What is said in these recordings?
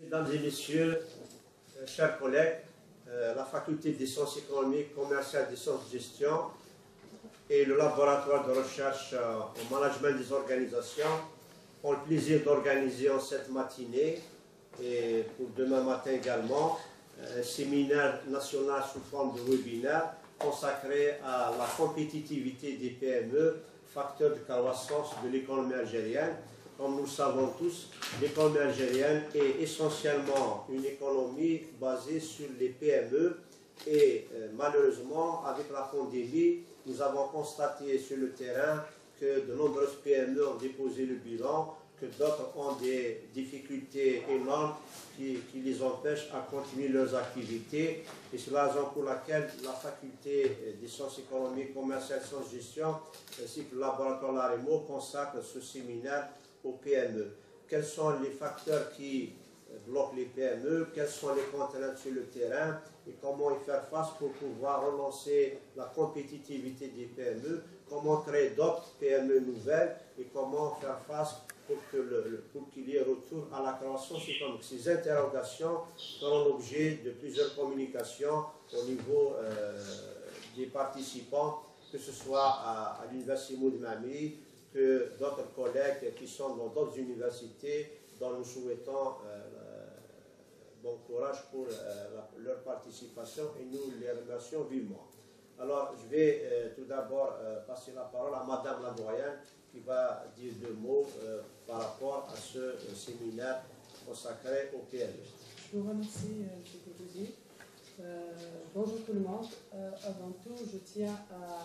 Mesdames et messieurs, chers collègues, la faculté des sciences économiques, commerciales, des sciences de gestion et le laboratoire de recherche en management des organisations ont le plaisir d'organiser en cette matinée et pour demain matin également un séminaire national sous forme de webinaire consacré à la compétitivité des PME, facteur de croissance de l'économie algérienne. Comme nous le savons tous, l'économie algérienne est essentiellement une économie basée sur les PME et malheureusement, avec la pandémie, nous avons constaté sur le terrain que de nombreuses PME ont déposé le bilan, que d'autres ont des difficultés énormes qui les empêchent à continuer leurs activités. Et c'est la raison pour laquelle la faculté des sciences économiques, commerciales et sciences de gestion, ainsi que le laboratoire Laremo consacre ce séminaire aux PME. Quels sont les facteurs qui bloquent les PME, quelles sont les contraintes sur le terrain et comment y faire face pour pouvoir relancer la compétitivité des PME, comment créer d'autres PME nouvelles et comment faire face pour qu'il y ait retour à la croissance économique. Ces interrogations feront l'objet de plusieurs communications au niveau des participants, que ce soit à l'Université Moud Mamri, que d'autres collègues qui sont dans d'autres universités dont nous souhaitons bon courage pour leur participation et nous les remercions vivement. Alors, je vais tout d'abord passer la parole à Madame la doyenne qui va dire deux mots par rapport à ce séminaire consacré au PME. Je vous remercie, M. Kourouzi. Bonjour tout le monde. Avant tout, je tiens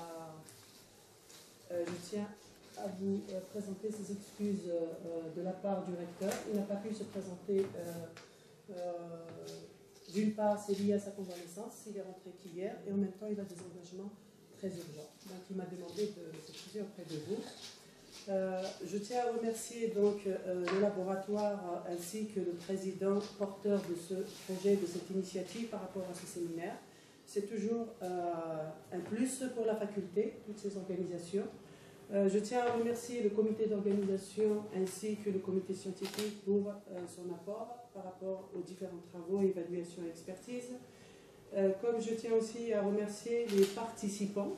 à vous présenter ces excuses de la part du recteur. Il n'a pas pu se présenter. D'une part, c'est lié à sa convalescence, il est rentré qu'hier, et en même temps, il a des engagements très urgents. Donc, il m'a demandé de s'excuser auprès de vous. Je tiens à remercier donc le laboratoire ainsi que le président porteur de ce projet, de cette initiative par rapport à ce séminaire. C'est toujours un plus pour la faculté, toutes ces organisations. Je tiens à remercier le comité d'organisation ainsi que le comité scientifique pour son apport par rapport aux différents travaux, évaluations et expertises. Comme je tiens aussi à remercier les participants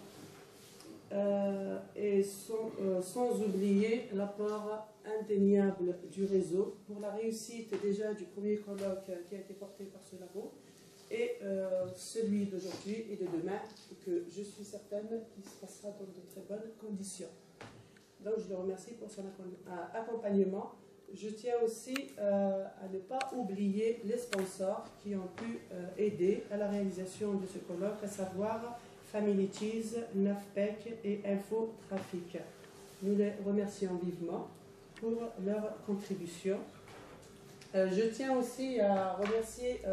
et sans oublier l'apport indéniable du réseau pour la réussite déjà du premier colloque qui a été porté par ce labo et celui d'aujourd'hui et de demain que je suis certaine qu'il se passera dans de très bonnes conditions. Donc je le remercie pour son accompagnement. Je tiens aussi à ne pas oublier les sponsors qui ont pu aider à la réalisation de ce colloque, à savoir Family Cheese, NAFPEC et Infotrafic. Nous les remercions vivement pour leur contribution. Je tiens aussi à remercier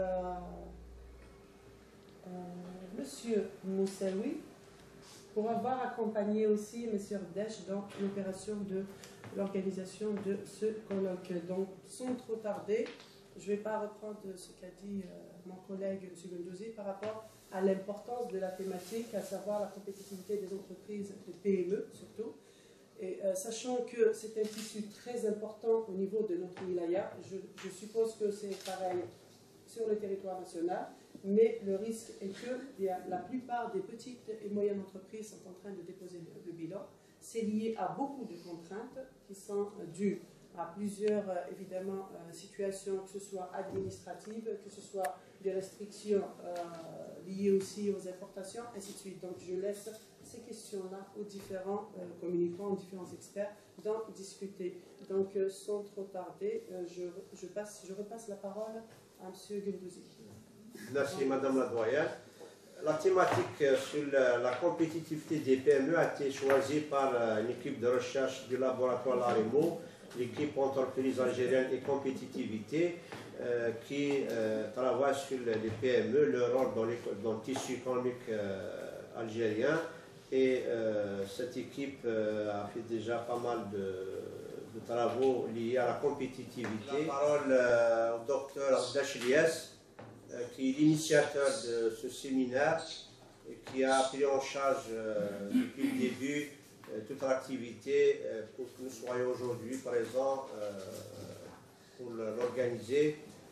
Monsieur Moussaoui pour avoir accompagné aussi M. Rdèche dans l'opération de l'organisation de ce colloque. Donc, sans trop tarder, je ne vais pas reprendre ce qu'a dit mon collègue M. Gendouzi par rapport à l'importance de la thématique, à savoir la compétitivité des entreprises, des PME surtout. Et sachant que c'est un tissu très important au niveau de notre wilaya, je suppose que c'est pareil sur le territoire national, mais le risque est que la plupart des petites et moyennes entreprises sont en train de déposer le bilan. C'est lié à beaucoup de contraintes qui sont dues à plusieurs, évidemment, situations, que ce soit administratives, que ce soit des restrictions liées aussi aux importations, ainsi de suite. Donc je laisse ces questions-là aux différents communicants, aux différents experts d'en discuter. Donc sans trop tarder, je repasse la parole à M. Gendouzi. Merci Madame la doyenne. La thématique sur la compétitivité des PME a été choisie par l'équipe de recherche du laboratoire Laremo, l'équipe entreprise algérienne et compétitivité, qui travaille sur les PME, leur rôle dans le tissu économique algérien. Et cette équipe a fait déjà pas mal de travaux liés à la compétitivité. La parole au docteur Rdèche Liès, qui est l'initiateur de ce séminaire et qui a pris en charge depuis le début toute l'activité pour que nous soyons aujourd'hui présents pour l'organiser.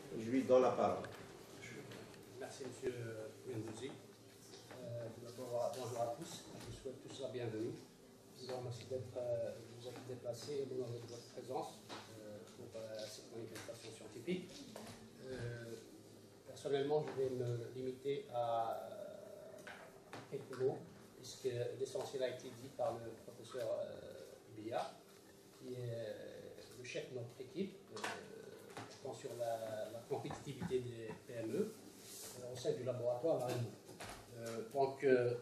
Je lui donne la parole. Merci, M. Guendouzi. Tout d'abord, bonjour à tous. Je vous souhaite tous la bienvenue. Je vous remercie de vous être déplacés et d'honorer de votre présence pour cette manifestation scientifique. Personnellement, je vais me limiter à quelques mots, puisque l'essentiel a été dit par le professeur Biya, qui est le chef de notre équipe, sur la compétitivité des PME au sein du laboratoire Larémo. Donc,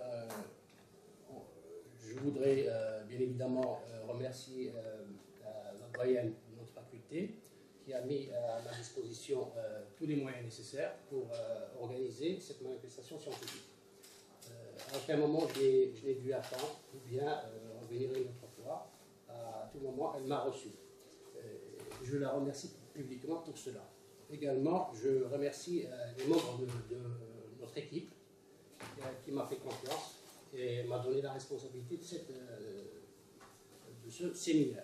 je voudrais bien évidemment remercier la doyenne de notre faculté qui a mis à ma disposition tous les moyens nécessaires pour organiser cette manifestation scientifique. À aucun moment je n'ai dû attendre ou bien revenir une autre fois. À tout moment, elle m'a reçu. Je la remercie publiquement pour cela. Également, je remercie les membres de notre équipe qui m'a fait confiance et m'a donné la responsabilité de ce séminaire.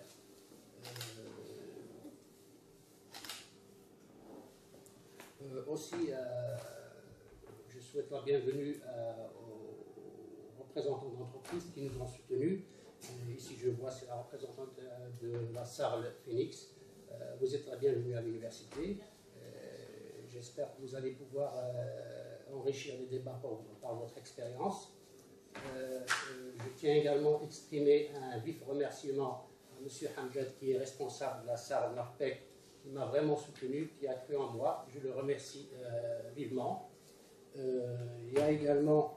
Aussi, je souhaite la bienvenue aux représentants d'entreprises qui nous ont soutenus. Ici, je vois, c'est la représentante de la Sarl Phoenix. Vous êtes la bienvenue à l'université. J'espère que vous allez pouvoir enrichir les débats par votre expérience. Je tiens également à exprimer un vif remerciement à M. Hamjad, qui est responsable de la Sarl Marpec, qui m'a vraiment soutenu, qui a cru en moi. Je le remercie vivement. Il y a également,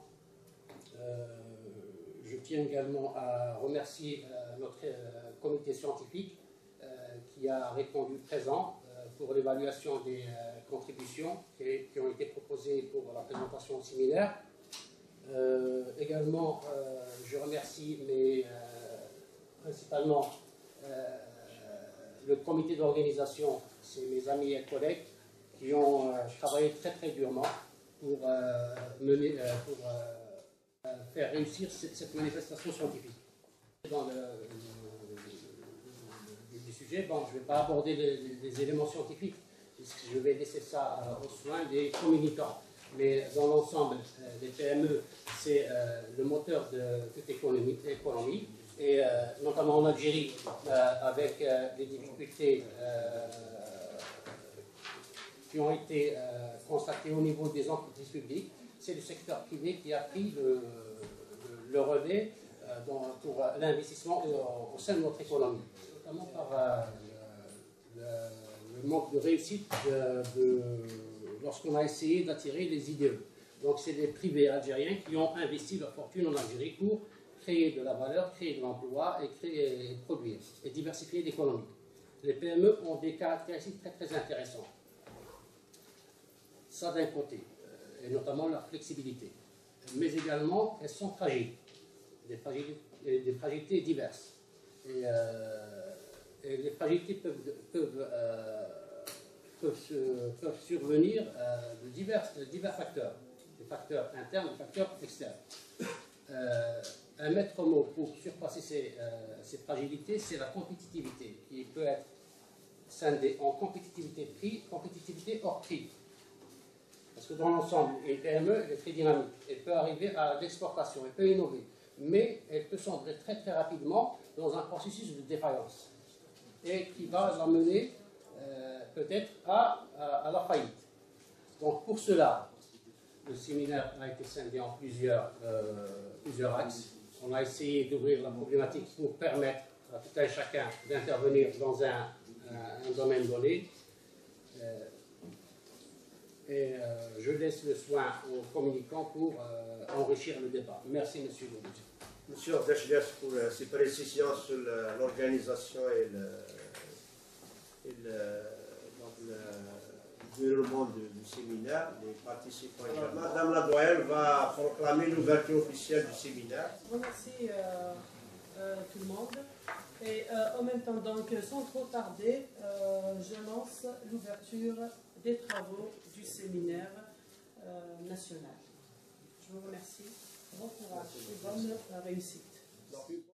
je tiens également à remercier notre comité scientifique qui a répondu présent pour l'évaluation des contributions qui ont été proposées pour la présentation au séminaire. Également, je remercie principalement le comité d'organisation, c'est mes amis et collègues qui ont travaillé très durement pour faire réussir cette manifestation scientifique. Dans du sujet, bon, je ne vais pas aborder les éléments scientifiques, puisque je vais laisser ça aux soins des communicants. Mais dans l'ensemble, les PME, c'est le moteur de toute économie et notamment en Algérie, avec les difficultés qui ont été constatées au niveau des entreprises publiques, c'est le secteur privé qui a pris le relais pour l'investissement au sein de notre économie, notamment par le manque de réussite lorsqu'on a essayé d'attirer les IDE. Donc c'est les privés algériens qui ont investi leur fortune en Algérie pour créer de la valeur, créer de l'emploi et produire et diversifier l'économie. Les PME ont des caractéristiques très intéressantes. Ça d'un côté, et notamment leur flexibilité. Mais également, elles sont fragiles, des fragilités diverses. Et les fragilités peuvent survenir de divers facteurs, des facteurs internes, des facteurs externes. Un maître mot pour surpasser ces fragilités, c'est la compétitivité, qui peut être scindée en compétitivité prix, compétitivité hors prix. Parce que dans l'ensemble, une PME, elle est très dynamique, elle peut arriver à l'exportation, elle peut innover, mais elle peut sombrer très rapidement dans un processus de défaillance et qui va l'amener peut-être à la faillite. Donc pour cela, le séminaire a été scindé en plusieurs axes. On a essayé d'ouvrir la problématique pour permettre à tout un chacun d'intervenir dans un domaine donné. Je laisse le soin aux communicants pour enrichir le débat. Merci, M. Guendouzi. Monsieur Abdeshler, pour ces précisions sur l'organisation et le déroulement du séminaire, les participants. Madame la doyenne va proclamer l'ouverture officielle du séminaire. Remercie tout le monde. Et en même temps, donc, sans trop tarder, je lance l'ouverture des travaux du séminaire national. Je vous remercie. Bon courage et bonne réussite.